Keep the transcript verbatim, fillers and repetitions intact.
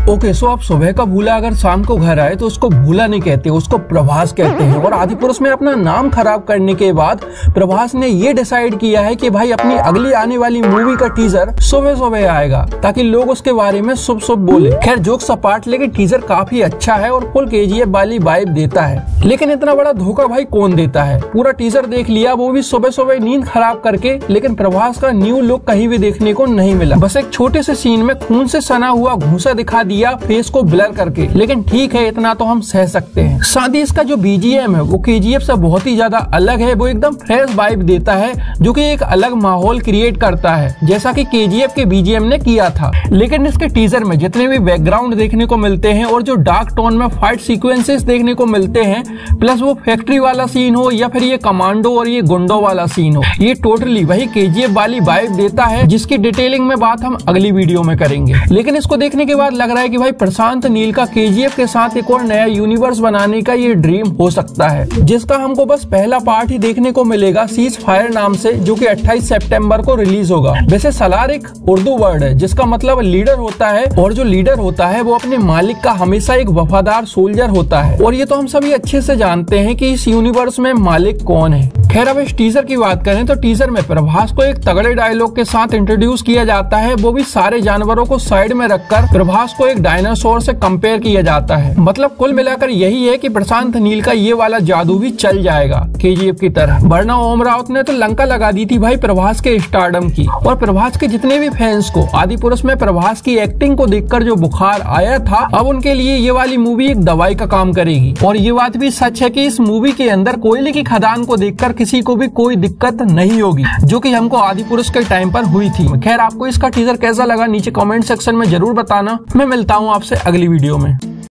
Okay so आप सुबह का भूला अगर शाम को घर आए तो उसको भूला नहीं कहते, उसको प्रभास कहते हैं। और आदिपुरुष में अपना नाम खराब करने के बाद प्रभास ने ये डिसाइड किया है कि भाई अपनी अगली आने वाली मूवी का टीजर सुबह सुबह आएगा ताकि लोग उसके बारे में शुभ शुभ बोले। खैर जोक सपाट, लेकिन टीजर काफी अच्छा है और फुल केजीएफ वाली वाइब देता है। लेकिन इतना बड़ा धोखा भाई कौन देता है? पूरा टीजर देख लिया, वो भी सुबह सुबह नींद खराब करके, लेकिन प्रभास का न्यू लुक कहीं भी देखने को नहीं मिला। बस एक छोटे से सीन में खून से सना हुआ घूंसा दिखा दिया फेस को ब्लर करके, लेकिन ठीक है इतना तो हम सह सकते हैं। साथ ही इसका जो बीजीएम है वो केजीएफ से बहुत ही ज्यादा अलग है। वो एकदम फ्रेश वाइब देता है जो कि एक अलग माहौल क्रिएट करता है जैसा कि केजीएफ के बीजीएम ने किया था। लेकिन इसके टीजर में जितने भी बैकग्राउंड देखने को मिलते हैं और जो डार्क टोन में फाइट सीक्वेंसेस देखने को मिलते हैं, प्लस वो फैक्ट्री वाला सीन हो या फिर ये कमांडो और ये गुंडों वाला सीन हो, ये टोटली वही केजीएफ वाली वाइब देता है जिसकी डिटेलिंग में बात हम अगली वीडियो में करेंगे। लेकिन इसको देखने के बाद लग रहा है कि भाई प्रशांत नील का केजीएफ के साथ एक और नया यूनिवर्स बनाने का ये ड्रीम हो सकता है, जिसका हमको बस पहला पार्ट ही देखने को मिलेगा सीज फायर नाम से, जो कि अट्ठाईस सितंबर को रिलीज होगा। वैसे सलार एक उर्दू वर्ड है जिसका मतलब लीडर होता है, और जो लीडर होता है वो अपने मालिक का हमेशा एक वफादार सोल्जर होता है। और ये तो हम सभी अच्छे से जानते हैं कि इस यूनिवर्स में मालिक कौन है। खैर अब इस टीजर की बात करें तो टीजर में प्रभास को एक तगड़े डायलॉग के साथ इंट्रोड्यूस किया जाता है, वो भी सारे जानवरों को साइड में रखकर प्रभास को एक डायनासोर से कंपेयर किया जाता है। मतलब कुल मिलाकर यही है कि प्रशांत नील का ये वाला जादू भी चल जाएगा केजीएफ की तरह। वरना ओम राउत ने तो लंका लगा दी थी भाई प्रभास के स्टारडम की। और प्रभास के जितने भी फैंस को आदिपुरुष में प्रभास की एक्टिंग को देखकर जो बुखार आया था, अब उनके लिए ये वाली मूवी एक दवाई का काम करेगी। और ये बात भी सच है कि इस मूवी के अंदर कोयले की खदान को देखकर किसी को भी कोई दिक्कत नहीं होगी, जो कि हमको आदिपुरुष के टाइम पर हुई थी। खैर आपको इसका टीजर कैसा लगा नीचे कमेंट सेक्शन में जरूर बताना। मैं मिलता हूँ आपसे अगली वीडियो में।